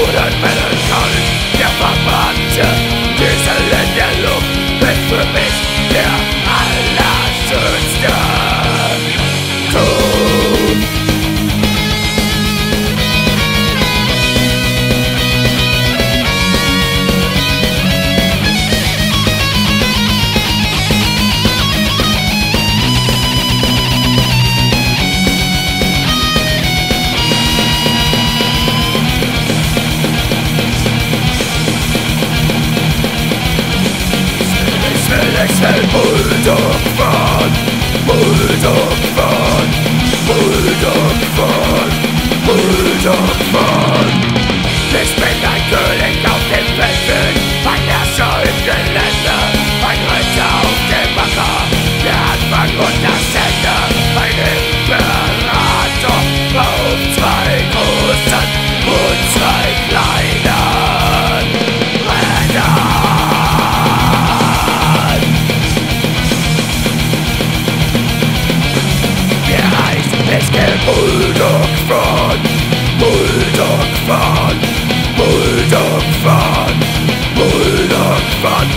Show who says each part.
Speaker 1: Boden brennen kann. Der Verbannte, dieser in der Luft, ist für mich der allerschönste Tod. Ich will Bulldog fahren, Bulldog fahren, Bulldog fahren, Bulldog fahren. Ich bin ein König auf dem Feldweg, ein Herrscher im Gelände, ein Ritter auf dem Acker, der Anfang und das Ende, ein Imperator auf zwei großen und zwei kleinen Rädern. Ich will Bulldog fahren, Bulldog fahren, Bulldog fahren, Bulldog fahren.